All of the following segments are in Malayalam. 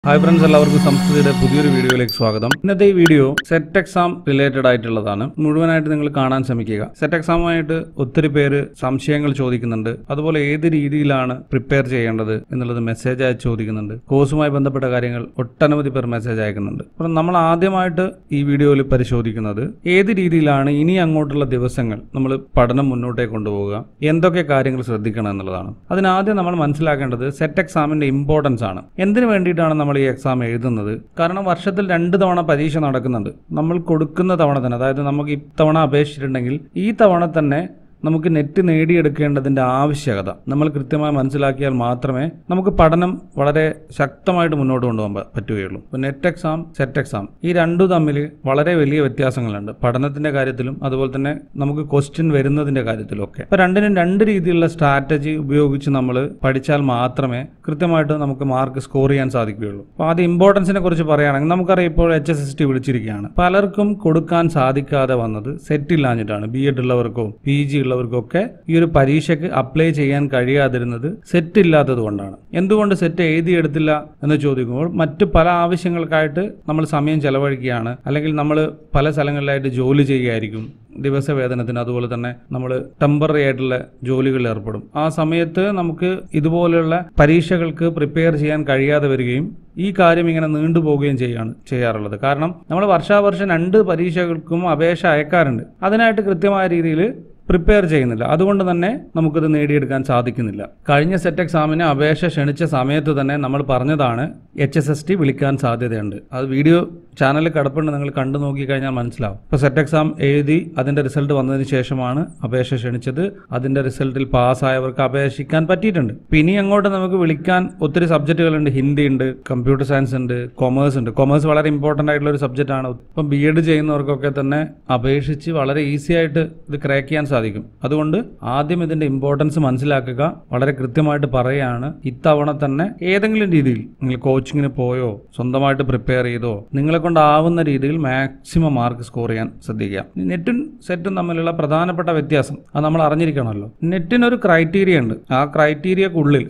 ഹായ് ഫ്രണ്ട്സ്, എല്ലാവർക്കും സംസ്കൃതിയുടെ പുതിയൊരു വീഡിയോയിലേക്ക് സ്വാഗതം. ഇന്നത്തെ ഈ വീഡിയോ സെറ്റ് എക്സാം റിലേറ്റഡ് ആയിട്ടുള്ളതാണ്. മുഴുവനായിട്ട് നിങ്ങൾ കാണാൻ ശ്രമിക്കുക. സെറ്റ് എക്സാമുമായിട്ട് ഒത്തിരി പേര് സംശയങ്ങൾ ചോദിക്കുന്നുണ്ട്. അതുപോലെ ഏത് രീതിയിലാണ് പ്രിപ്പയർ ചെയ്യേണ്ടത് എന്നുള്ളത് മെസ്സേജ് അയച്ച് ചോദിക്കുന്നുണ്ട്. കോഴ്സുമായി ബന്ധപ്പെട്ട കാര്യങ്ങൾ ഒട്ടനവധി പേർ മെസ്സേജ് അയക്കുന്നുണ്ട്. അപ്പം നമ്മൾ ആദ്യമായിട്ട് ഈ വീഡിയോയിൽ പരിശോധിക്കുന്നത് ഏത് രീതിയിലാണ് ഇനി അങ്ങോട്ടുള്ള ദിവസങ്ങൾ നമ്മൾ പഠനം മുന്നോട്ടേക്ക് കൊണ്ടുപോവുക, എന്തൊക്കെ കാര്യങ്ങൾ ശ്രദ്ധിക്കണം എന്നുള്ളതാണ്. അതിനാദ്യം നമ്മൾ മനസ്സിലാക്കേണ്ടത് സെറ്റ് എക്സാമിന്റെ ഇമ്പോർട്ടൻസ് ആണ്. എന്തിനു വേണ്ടിയിട്ടാണ് നമ്മൾ ഈ എക്സാം എഴുതുന്നത്? കാരണം വർഷത്തിൽ 2 തവണ പരീക്ഷ നടക്കുന്നുണ്ട്. നമ്മൾ കൊടുക്കുന്ന തവണ തന്നെ, അതായത് നമുക്ക് ഇത്തവണ അപേക്ഷിച്ചിട്ടുണ്ടെങ്കിൽ ഈ തവണ തന്നെ നമുക്ക് നെറ്റ് നേടിയെടുക്കേണ്ടതിൻ്റെ ആവശ്യകത നമ്മൾ കൃത്യമായി മനസ്സിലാക്കിയാൽ മാത്രമേ നമുക്ക് പഠനം വളരെ ശക്തമായിട്ട് മുന്നോട്ട് കൊണ്ടുപോകാൻ പറ്റുകയുള്ളൂ. ഇപ്പോൾ നെറ്റ് എക്സാം, സെറ്റ് എക്സാം ഈ രണ്ടും തമ്മിൽ വളരെ വലിയ വ്യത്യാസങ്ങളുണ്ട്. പഠനത്തിൻ്റെ കാര്യത്തിലും അതുപോലെ തന്നെ നമുക്ക് ക്വസ്റ്റ്യൻ വരുന്നതിൻ്റെ കാര്യത്തിലും ഒക്കെ. അപ്പോൾ രണ്ടിനും 2 രീതിയിലുള്ള സ്ട്രാറ്റജി ഉപയോഗിച്ച് നമ്മൾ പഠിച്ചാൽ മാത്രമേ കൃത്യമായിട്ട് നമുക്ക് മാർക്ക് സ്കോർ ചെയ്യാൻ സാധിക്കുകയുള്ളൂ. അപ്പോൾ ആദ്യം ഇമ്പോർട്ടൻസിനെ കുറിച്ച് പറയുകയാണെങ്കിൽ നമുക്കറിയാം, ഇപ്പോൾ HSST വിളിച്ചിരിക്കുകയാണ്. പലർക്കും കൊടുക്കാൻ സാധിക്കാതെ വന്നത് സെറ്റ് ഇല്ലാഞ്ഞിട്ടാണ്. BEd ഉള്ളവർക്കോ PG ഉള്ളവർക്കൊക്കെ ഈ ഒരു പരീക്ഷയ്ക്ക് അപ്ലൈ ചെയ്യാൻ കഴിയാതിരുന്നത് സെറ്റ് ഇല്ലാത്തത് കൊണ്ടാണ്. എന്തുകൊണ്ട് സെറ്റ് എഴുതിയെടുത്തില്ല എന്ന് ചോദിക്കുമ്പോൾ മറ്റു പല ആവശ്യങ്ങൾക്കായിട്ട് നമ്മൾ സമയം ചെലവഴിക്കുകയാണ്, അല്ലെങ്കിൽ നമ്മൾ പല സ്ഥലങ്ങളിലായിട്ട് ജോലി ചെയ്യുകയായിരിക്കും, ദിവസവേതനത്തിന്. അതുപോലെ തന്നെ നമ്മൾ ടെമ്പററി ആയിട്ടുള്ള ജോലികളിൽ ഏർപ്പെടും. ആ സമയത്ത് നമുക്ക് ഇതുപോലെയുള്ള പരീക്ഷകൾക്ക് പ്രിപ്പയർ ചെയ്യാൻ കഴിയാതെ വരികയും ഈ കാര്യം ഇങ്ങനെ നീണ്ടുപോവുകയും ചെയ്യാറുള്ളത്. കാരണം നമ്മൾ വർഷാവർഷം 2 പരീക്ഷകൾക്കും അപേക്ഷ അയക്കാറുണ്ട്. അതിനായിട്ട് കൃത്യമായ രീതിയിൽ പ്രിപ്പയർ ചെയ്യുന്നില്ല. അതുകൊണ്ട് തന്നെ നമുക്കിത് നേടിയെടുക്കാൻ സാധിക്കുന്നില്ല. കഴിഞ്ഞ സെറ്റ് എക്സാമിന് അപേക്ഷ ക്ഷണിച്ച സമയത്ത് തന്നെ നമ്മൾ പറഞ്ഞതാണ് HSST വിളിക്കാൻ സാധ്യതയുണ്ട്. അത് വീഡിയോ ചാനലിൽ കിടപ്പുണ്ട്, നിങ്ങൾ കണ്ടു നോക്കിക്കഴിഞ്ഞാൽ മനസ്സിലാവും. ഇപ്പോൾ സെറ്റ് എക്സാം എഴുതി അതിൻ്റെ റിസൾട്ട് വന്നതിന് ശേഷമാണ് അപേക്ഷ ക്ഷണിച്ചത്. അതിൻ്റെ റിസൾട്ടിൽ പാസ്സായവർക്ക് അപേക്ഷിക്കാൻ പറ്റിയിട്ടുണ്ട്. ഇനി അങ്ങോട്ട് നമുക്ക് വിളിക്കാൻ ഒത്തിരി സബ്ജക്റ്റുകളുണ്ട്. ഹിന്ദി ഉണ്ട്, കമ്പ്യൂട്ടർ സയൻസ് ഉണ്ട്, കൊമേഴ്സ് ഉണ്ട്. കൊമേഴ്സ് വളരെ ഇമ്പോർട്ടൻ്റ് ആയിട്ടുള്ള ഒരു സബ്ജക്റ്റാണ്. ഇപ്പം BEd ചെയ്യുന്നവർക്കൊക്കെ തന്നെ അപേക്ഷിച്ച് വളരെ ഈസി ആയിട്ട് ഇത് ക്രാക്ക് ചെയ്യാൻ സാധിക്കും. അതുകൊണ്ട് ആദ്യം ഇതിൻ്റെ ഇമ്പോർട്ടൻസ് മനസ്സിലാക്കുക. വളരെ കൃത്യമായിട്ട് പറയുകയാണ്, ഇത്തവണ തന്നെ ഏതെങ്കിലും രീതിയിൽ നിങ്ങൾ കോച്ചിങ്ങിന് പോയോ സ്വന്തമായിട്ട് പ്രിപ്പയർ ചെയ്തോ നിങ്ങളെ കൊണ്ടാവുന്ന രീതിയിൽ മാക്സിമം മാർക്ക് സ്കോർ ചെയ്യാൻ ശ്രദ്ധിക്കുക. നെറ്റും സെറ്റും തമ്മിലുള്ള പ്രധാനപ്പെട്ട വ്യത്യാസം അത് നമ്മൾ അറിഞ്ഞിരിക്കണമല്ലോ. നെറ്റിനൊരു ക്രൈറ്റീരിയ ഉണ്ട്. ആ ക്രൈറ്റീരിയക്കുള്ളിൽ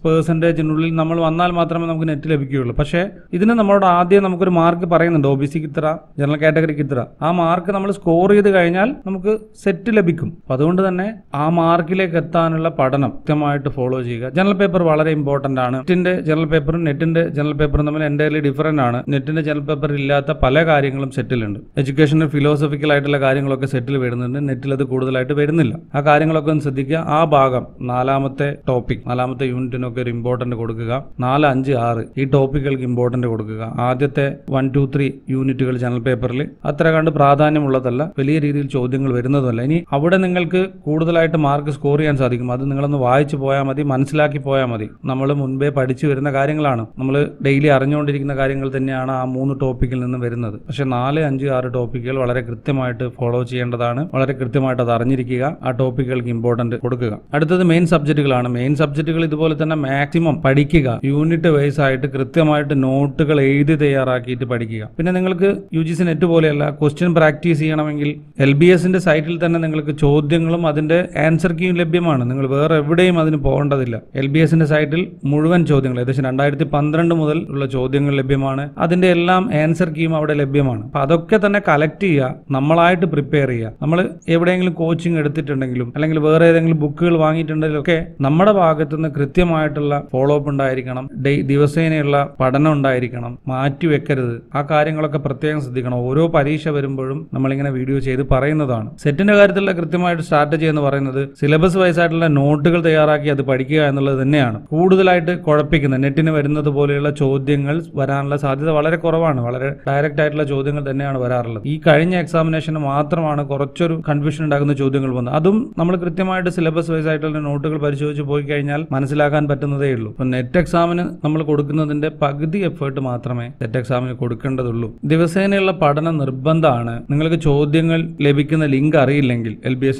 6% നമ്മൾ വന്നാൽ മാത്രമേ നമുക്ക് നെറ്റ് ലഭിക്കുകയുള്ളൂ. പക്ഷേ ഇതിന് നമ്മളോട് ആദ്യം നമുക്കൊരു മാർക്ക് പറയുന്നുണ്ട്. OBCക്ക് ഇത്ര, ജനറൽ കാറ്റഗറിക്ക് ഇത്ര. ആ മാർക്ക് നമ്മൾ സ്കോർ ചെയ്ത് കഴിഞ്ഞാൽ നമുക്ക് സെറ്റ് ലഭിക്കും. അതുകൊണ്ട് തന്നെ ആ മാർക്കിലേക്ക് എത്താനുള്ള പഠനം കൃത്യമായിട്ട് ഫോളോ ചെയ്യുക. ജനറൽ പേപ്പർ വളരെ ഇമ്പോർട്ടൻ്റ് ആണ്. നെറ്റിന്റെ ജനറൽ പേപ്പറും നെറ്റിന്റെ ജനറൽ പേപ്പറും തമ്മിൽ എൻ്റയർലി ഡിഫറൻ്റ് ആണ്. നെറ്റിന്റെ ജനറൽ പേപ്പർ ഇല്ലാത്ത പല കാര്യങ്ങളും സെറ്റിലുണ്ട്. എഡ്യൂക്കേഷണൽ ഫിലോസഫിക്കൽ ആയിട്ടുള്ള കാര്യങ്ങളൊക്കെ സെറ്റിൽ വരുന്നുണ്ട്. നെറ്റിൽ അത് കൂടുതലായിട്ട് വരുന്നില്ല. ആ കാര്യങ്ങളൊക്കെ ഒന്ന് ശ്രദ്ധിക്കുക. ആ ഭാഗം 4ാമത്തെ ടോപ്പിക്, 4ാമത്തെ യൂണിറ്റിനൊക്കെ ഒരു ഇമ്പോർട്ടൻ്റ് കൊടുക്കുക. 4, 5, 6 ഈ ടോപ്പിക്കുകൾക്ക് ഇമ്പോർട്ടൻ്റ് കൊടുക്കുക. ആദ്യത്തെ 1, 2, 3 യൂണിറ്റുകൾ ജനറൽ പേപ്പറിൽ അത്ര കണ്ട് പ്രാധാന്യമുള്ളതല്ല, വലിയ രീതിയിൽ ചോദ്യങ്ങൾ വരുന്നതല്ല. ഇനി അവിടെ നിങ്ങൾക്ക് കൂടുതലായിട്ട് മാർക്ക് സ്കോർ ചെയ്യാൻ സാധിക്കും. അത് നിങ്ങളൊന്ന് വായിച്ചു പോയാൽ മതി, മനസ്സിലാക്കി പോയാൽ മതി. നമ്മൾ മുൻപേ പഠിച്ചു വരുന്ന കാര്യങ്ങളാണ്, നമ്മൾ ഡെയിലി അറിഞ്ഞുകൊണ്ടിരിക്കുന്ന കാര്യങ്ങൾ തന്നെയാണ് ആ 3 ടോപ്പിക്കിൽ നിന്ന് വരുന്നത്. പക്ഷേ 4, 5, 6 ടോപ്പിക്കുകൾ വളരെ കൃത്യമായിട്ട് ഫോളോ ചെയ്യേണ്ടതാണ്. വളരെ കൃത്യമായിട്ട് അത് അറിഞ്ഞിരിക്കുക. ആ ടോപ്പിക്കുകൾക്ക് ഇമ്പോർട്ടൻറ്റ് കൊടുക്കുക. അടുത്തത് മെയിൻ സബ്ജക്റ്റുകളാണ്. മെയിൻ സബ്ജക്റ്റുകൾ ഇതുപോലെ തന്നെ മാക്സിമം പഠിക്കുക. യൂണിറ്റ് വൈസ് ആയിട്ട് കൃത്യമായിട്ട് നോട്ടുകൾ എഴുതി തയ്യാറാക്കിയിട്ട് പഠിക്കുക. പിന്നെ നിങ്ങൾക്ക് UGC നെറ്റ് പോലെയല്ല, ക്വസ്റ്റ്യൻ പ്രാക്ടീസ് ചെയ്യണമെങ്കിൽ LBSന്റെ സൈറ്റിൽ തന്നെ നിങ്ങൾക്ക് ചോദ്യങ്ങളും അതിന്റെ ആൻസർ കീയും ലഭ്യമാണ്. നിങ്ങൾ വേറെ എവിടെയും അതിന് പോകേണ്ടതില്ല. LBSന്റെ സൈറ്റിൽ മുഴുവൻ ചോദ്യങ്ങൾ, ഏകദേശം 2012 മുതൽ ഉള്ള ചോദ്യങ്ങൾ ലഭ്യമാണ്. അതിന്റെ എല്ലാം ആൻസർ കീയും അവിടെ ലഭ്യമാണ്. അപ്പൊ അതൊക്കെ തന്നെ കളക്ട് ചെയ്യുക, നമ്മളായിട്ട് പ്രിപ്പയർ ചെയ്യുക. നമ്മൾ എവിടെയെങ്കിലും കോച്ചിങ് എടുത്തിട്ടുണ്ടെങ്കിലും അല്ലെങ്കിൽ വേറെ ഏതെങ്കിലും ബുക്കുകൾ വാങ്ങിയിട്ടുണ്ടെങ്കിലും ഒക്കെ നമ്മുടെ ഭാഗത്തുനിന്ന് കൃത്യമായിട്ടുള്ള ഫോളോ അപ്പ് ഉണ്ടായിരിക്കണം. ദിവസേനയുള്ള പഠനം ഉണ്ടായിരിക്കണം. മാറ്റി വെക്കരുത്. ആ കാര്യങ്ങളൊക്കെ പ്രത്യേകം ശ്രദ്ധിക്കണം. ഓരോ പരീക്ഷ വരുമ്പോഴും നമ്മളിങ്ങനെ വീഡിയോ ചെയ്ത് പറയുന്നതാണ്. സെറ്റിന്റെ കാര്യത്തിലുള്ള കൃത്യമായിട്ട് സ്ട്രാറ്റജി എന്ന് പറയുന്നത് സിലബസ് വൈസ് ആയിട്ടുള്ള നോട്ടുകൾ തയ്യാറാക്കി അത് പഠിക്കുക എന്നുള്ളത് തന്നെയാണ്. കൂടുതലായിട്ട് കുഴപ്പിക്കുന്നത് നെറ്റിന് വരുന്നത് പോലെയുള്ള ചോദ്യങ്ങൾ വരാനുള്ള സാധ്യത വളരെ കുറവാണ്. വളരെ ഡയറക്റ്റ് ആയിട്ടുള്ള ചോദ്യങ്ങൾ തന്നെയാണ് വരാറുള്ളത്. ഈ കഴിഞ്ഞ എക്സാമിനേഷന് മാത്രമാണ് കുറച്ചൊരു കൺഫ്യൂഷൻ ഉണ്ടാക്കുന്ന ചോദ്യങ്ങൾ വന്നത്. അതും നമ്മൾ കൃത്യമായിട്ട് സിലബസ് വൈസ് ആയിട്ടുള്ള നോട്ടുകൾ പരിശോധിച്ച് പോയി കഴിഞ്ഞാൽ മനസ്സിലാക്കാൻ പറ്റുന്നതേ ഉള്ളൂ. ഇപ്പൊ നെറ്റ് എക്സാമിന് നമ്മൾ കൊടുക്കുന്നതിന്റെ പകുതി എഫേർട്ട് മാത്രമേ നെറ്റ് എക്സാമിന് കൊടുക്കേണ്ടതുള്ളൂ. ദിവസേനയുള്ള പഠനം നിർബന്ധമാണ്. നിങ്ങൾക്ക് ചോദ്യങ്ങൾ ലഭിക്കുന്ന ലിങ്ക് അറിയില്ലെങ്കിൽ LBS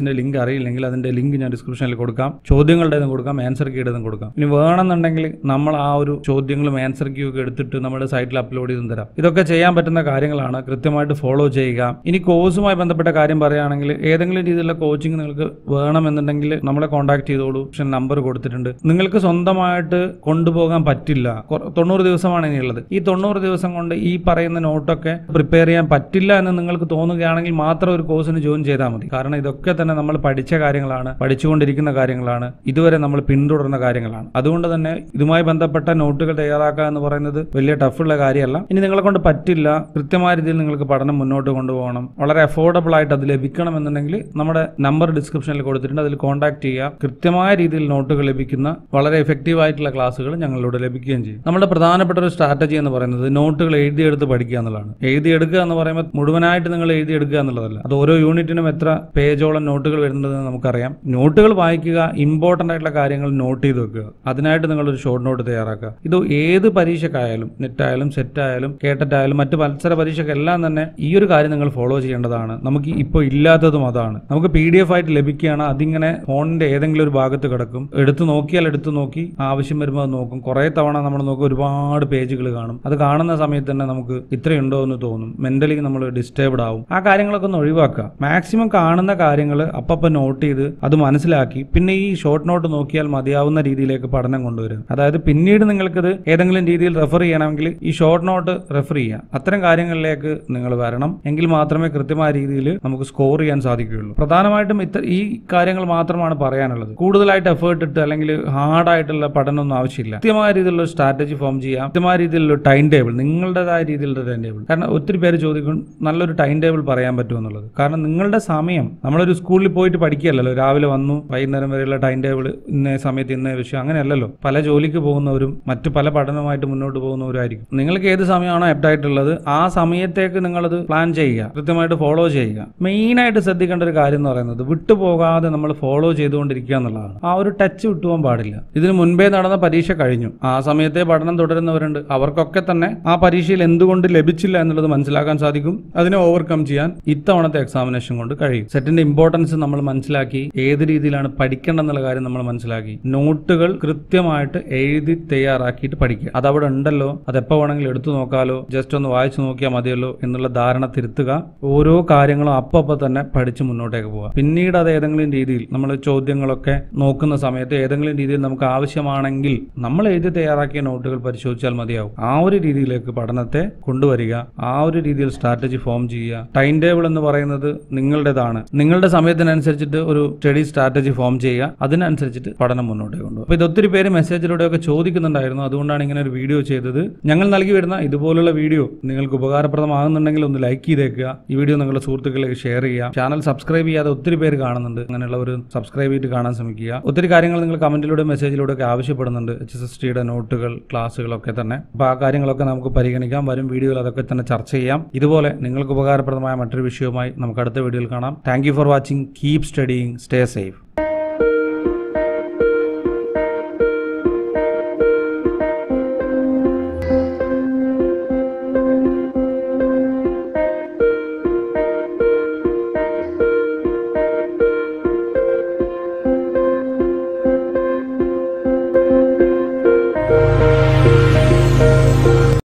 ബാച്ചിന്റെ ലിങ്ക് അറിയില്ലെങ്കിൽ അതിന്റെ ലിങ്ക് ഞാൻ ഡിസ്ക്രിപ്ഷനിൽ കൊടുക്കാം. ചോദ്യങ്ങളുടേതും കൊടുക്കാം, ആൻസർ കീയുടേതും കൊടുക്കാം. ഇനി വേണമെന്നുണ്ടെങ്കിൽ നമ്മൾ ആ ഒരു ചോദ്യങ്ങളും ആൻസർ ക്യൂ ഒക്കെ എടുത്തിട്ട് നമ്മുടെ സൈറ്റിൽ അപ്ലോഡ് ചെയ്തും തരാം. ഇതൊക്കെ ചെയ്യാൻ പറ്റുന്ന കാര്യങ്ങളാണ്. കൃത്യമായിട്ട് ഫോളോ ചെയ്യുക. ഇനി കോഴ്സുമായി ബന്ധപ്പെട്ട കാര്യം പറയുകയാണെങ്കിൽ ഏതെങ്കിലും രീതിയിലുള്ള കോച്ചിങ് നിങ്ങൾക്ക് വേണമെന്നുണ്ടെങ്കിൽ നമ്മളെ കോൺടാക്ട് ചെയ്തോളൂ. നമ്പർ കൊടുത്തിട്ടുണ്ട്. നിങ്ങൾക്ക് സ്വന്തമായിട്ട് കൊണ്ടുപോകാൻ പറ്റില്ല, 90 ദിവസമാണ് ഇനിയുള്ളത്. ഈ 90 ദിവസം കൊണ്ട് ഈ പറയുന്ന നോട്ടൊക്കെ പ്രിപ്പയർ ചെയ്യാൻ പറ്റില്ല എന്ന് നിങ്ങൾക്ക് തോന്നുകയാണെങ്കിൽ മാത്രം ഒരു കോഴ്സിന് ജോയിൻ ചെയ്താൽ മതി. കാരണം ഇതൊക്കെ തന്നെ നമ്മൾ പഠിച്ച കാര്യങ്ങളാണ്, പഠിച്ചുകൊണ്ടിരിക്കുന്ന കാര്യങ്ങളാണ്, ഇതുവരെ നമ്മൾ പിന്തുടർന്ന കാര്യങ്ങളാണ്. അതുകൊണ്ട് തന്നെ ഇതുമായി ബന്ധപ്പെട്ട നോട്ടുകൾ തയ്യാറാക്കുക എന്ന് പറയുന്നത് വലിയ ടഫുള്ള കാര്യമല്ല. ഇനി നിങ്ങളെ കൊണ്ട് പറ്റില്ല, കൃത്യമായ രീതിയിൽ നിങ്ങൾക്ക് പഠനം മുന്നോട്ട് കൊണ്ടുപോകണം, വളരെ അഫോർഡബിൾ ആയിട്ട് അത് ലഭിക്കണം എന്നുണ്ടെങ്കിൽ നമ്മുടെ നമ്പർ ഡിസ്ക്രിപ്ഷനിൽ കൊടുത്തിട്ടുണ്ട്. അതിൽ കോൺടാക്ട് ചെയ്യുക. കൃത്യമായ രീതിയിൽ നോട്ടുകൾ ലഭിക്കുന്ന വളരെ എഫക്റ്റീവ് ആയിട്ടുള്ള ക്ലാസ്സുകൾ ഞങ്ങളിലൂടെ ലഭിക്കുകയും ചെയ്യും. നമ്മുടെ പ്രധാനപ്പെട്ട ഒരു സ്ട്രാറ്റജി എന്ന് പറയുന്നത് നോട്ടുകൾ എഴുതിയെടുത്ത് പഠിക്കുക എന്നുള്ളതാണ്. എഴുതിയെടുക്കുക എന്ന് പറയുമ്പോൾ മുഴുവനായിട്ട് നിങ്ങൾ എഴുതിയെടുക്കുക എന്നുള്ളതല്ല. അത് ഓരോ യൂണിറ്റിനും എത്ര പേജോളം നോട്ടുകൾ വരുന്നതെന്ന് നമുക്കറിയാം. നോട്ടുകൾ വായിക്കുക, ഇമ്പോർട്ടൻ്റ് ആയിട്ടുള്ള കാര്യങ്ങൾ നോട്ട് ചെയ്ത് വെക്കുക. അതിനായിട്ട് നിങ്ങളൊരു ഷോർട്ട് നോട്ട് തയ്യാറാക്കുക. ഇത് ഏത് പരീക്ഷക്കായാലും, നെറ്റായാലും സെറ്റായാലും കേട്ടറ്റായാലും മറ്റ് മത്സര പരീക്ഷക്കെല്ലാം തന്നെ ഈ ഒരു കാര്യം നിങ്ങൾ ഫോളോ ചെയ്യേണ്ടതാണ്. നമുക്ക് ഇപ്പോൾ ഇല്ലാത്തതും അതാണ്. നമുക്ക് PDF ആയിട്ട് ലഭിക്കുകയാണ്. അതിങ്ങനെ ഫോണിന്റെ ഏതെങ്കിലും ഒരു ഭാഗത്ത് കിടക്കും. എടുത്തു നോക്കി ആവശ്യം വരുമ്പോൾ അത് നോക്കും. കുറേ തവണ നമ്മൾ നോക്കും, ഒരുപാട് പേജുകൾ കാണും. അത് കാണുന്ന സമയത്ത് തന്നെ നമുക്ക് ഇത്രയുണ്ടോ എന്ന് തോന്നും. മെന്റലി നമ്മൾ ഡിസ്റ്റർബ്ഡ് ആവും. ആ കാര്യങ്ങളൊക്കെ ഒന്ന് ഒഴിവാക്കുക. മാക്സിമം കാണുന്ന കാര്യങ്ങൾ അപ്പം നോട്ട് ചെയ്ത് അത് മനസ്സിലാക്കി പിന്നെ ഈ ഷോർട്ട് നോട്ട് നോക്കിയാൽ മതിയാവുന്ന രീതിയിലേക്ക് പഠനം കൊണ്ടുവരും. അതായത് പിന്നീട് നിങ്ങൾക്കത് ഏതെങ്കിലും രീതിയിൽ റെഫർ ചെയ്യണമെങ്കിൽ ഈ ഷോർട്ട് നോട്ട് റെഫർ ചെയ്യുക. അത്തരം കാര്യങ്ങളിലേക്ക് നിങ്ങൾ വരണം. എങ്കിൽ മാത്രമേ കൃത്യമായ രീതിയിൽ നമുക്ക് സ്കോർ ചെയ്യാൻ സാധിക്കുകയുള്ളൂ. പ്രധാനമായിട്ടും ഈ കാര്യങ്ങൾ മാത്രമാണ് പറയാനുള്ളത്. കൂടുതലായിട്ട് എഫേർട്ട് ഇട്ട് അല്ലെങ്കിൽ ഹാർഡായിട്ടുള്ള പഠനമൊന്നും ആവശ്യമില്ല. കൃത്യമായ രീതിയിലുള്ള സ്ട്രാറ്റജി ഫോം ചെയ്യാം. കൃത്യമായ രീതിയിലുള്ള ടൈം ടേബിൾ, നിങ്ങളുടേതായ രീതിയിലുള്ള ടൈം ടേബിൾ. കാരണം ഒത്തിരി പേര് ചോദിക്കും നല്ലൊരു ടൈം ടേബിൾ പറയാൻ പറ്റുമെന്നുള്ളത്. കാരണം നിങ്ങളുടെ സമയം, നമ്മളൊരു സ്കൂളിൽ പോയിട്ട് പഠിക്കുകയല്ലോ, രാവിലെ വന്നു വൈകുന്നേരം വരെയുള്ള ടൈം ടേബിൾ, ഇന്ന സമയത്ത് ഇന്ന വിഷയം, അങ്ങനെയല്ലല്ലോ. പല ജോലിക്ക് പോകുന്നവരും മറ്റു പല പഠനവുമായിട്ട് മുന്നോട്ട് പോകുന്നവരായിരിക്കും. നിങ്ങൾക്ക് ഏത് സമയമാണോ ആപ്റ്റായിട്ടുള്ളത് ആ സമയത്തേക്ക് നിങ്ങളത് പ്ലാൻ ചെയ്യുക, കൃത്യമായിട്ട് ഫോളോ ചെയ്യുക. മെയിനായിട്ട് ശ്രദ്ധിക്കേണ്ട ഒരു കാര്യം എന്ന് പറയുന്നത് വിട്ടുപോകാതെ നമ്മൾ ഫോളോ ചെയ്തുകൊണ്ടിരിക്കുക എന്നുള്ളതാണ്. ആ ഒരു ടച്ച് വിട്ടുപോകാൻ പാടില്ല. ഇതിന് മുൻപേ നടന്ന പരീക്ഷ കഴിഞ്ഞു, ആ സമയത്തെ പഠനം തുടരുന്നവരുണ്ട്. അവർക്കൊക്കെ തന്നെ ആ പരീക്ഷയിൽ എന്തുകൊണ്ട് ലഭിച്ചില്ല എന്നുള്ളത് മനസ്സിലാക്കാൻ സാധിക്കും. അതിനെ ഓവർകം ചെയ്യാൻ ഇത്തവണത്തെ എക്സാമിനേഷൻ കൊണ്ട് കഴിയും. സെറ്റിന്റെ ഇമ്പോർട്ടൻസ് നമ്മൾ മനസ്സിലാക്കി, ഏത് രീതിയിലാണ് പഠിക്കേണ്ടെന്നുള്ള കാര്യം നമ്മൾ മനസ്സിലാക്കി, നോട്ടുകൾ കൃത്യമായിട്ട് എഴുതി തയ്യാറാക്കിയിട്ട് പഠിക്കുക. അതവിടെ ഉണ്ടല്ലോ, അതെപ്പോൾ വേണമെങ്കിലും എടുത്തു നോക്കാലോ, ജസ്റ്റ് ഒന്ന് വായിച്ചു നോക്കിയാൽ മതിയല്ലോ എന്നുള്ള ധാരണ തിരുത്തുക. ഓരോ കാര്യങ്ങളും അപ്പം തന്നെ പഠിച്ച് മുന്നോട്ടേക്ക് പോവുക. പിന്നീട് അത് ഏതെങ്കിലും രീതിയിൽ നമ്മൾ ചോദ്യങ്ങളൊക്കെ നോക്കുന്ന സമയത്ത് ഏതെങ്കിലും രീതിയിൽ നമുക്ക് ആവശ്യമാണെങ്കിൽ നമ്മൾ എഴുതി തയ്യാറാക്കിയ നോട്ടുകൾ പരിശോധിച്ചാൽ മതിയാവും. ആ ഒരു രീതിയിലേക്ക് പഠനത്തെ കൊണ്ടുവരിക. ആ ഒരു രീതിയിൽ സ്ട്രാറ്റജി ഫോം ചെയ്യുക. ടൈം ടേബിൾ എന്ന് പറയുന്നത് നിങ്ങളുടേതാണ്. നിങ്ങളുടെ സമയത്തിനനുസരിച്ചിട്ട് ഒരു സ്റ്റഡി സ്ട്രാറ്റജി ഫോം ചെയ്യുക. അതിനനുസരിച്ചിട്ട് പഠനം മുന്നോട്ട് കൊണ്ടുപോകും. അപ്പോൾ ഇത് ഒത്തിരി പേര് മെസ്സേജിലൂടെയൊക്കെ ചോദിക്കുന്നുണ്ടായിരുന്നു. അതുകൊണ്ടാണ് ഇങ്ങനെ ഒരു വീഡിയോ ചെയ്തത്. ഞങ്ങൾ നൽകി വരുന്ന ഇതുപോലുള്ള വീഡിയോ നിങ്ങൾക്ക് ഉപകാരപ്രദമാകുന്നുണ്ടെങ്കിൽ ഒന്ന് ലൈക്ക് ചെയ്തേക്കുക. ഈ വീഡിയോ നിങ്ങളുടെ സുഹൃത്തുക്കളിലേക്ക് ഷെയർ ചെയ്യുക. ചാനൽ സബ്സ്ക്രൈബ് ചെയ്യാതെ ഒത്തിരി പേര് കാണുന്നുണ്ട്. അങ്ങനെയുള്ളവർ സബ്സ്ക്രൈബ് ചെയ്തിട്ട് കാണാൻ ശ്രമിക്കുക. ഒത്തിരി കാര്യങ്ങൾ നിങ്ങൾ കമന്റിലൂടെ മെസ്സേജിലൂടെ ഒക്കെ ആവശ്യപ്പെടുന്നുണ്ട്. HSSTയുടെ നോട്ടുകൾ, ക്ലാസ്സുകളൊക്കെ തന്നെ. അപ്പോൾ ആ കാര്യങ്ങളൊക്കെ നമുക്ക് പരിഗണിക്കാം. വരും വീഡിയോയിൽ അതൊക്കെ തന്നെ ചർച്ച ചെയ്യാം. ഇതുപോലെ നിങ്ങൾക്ക് ഉപകാരപ്രദമായ മറ്റൊരു വിഷയവുമായി നമുക്ക് അടുത്ത വീഡിയോയിൽ കാണാം. Thank you for watching. Keep studying. Stay safe.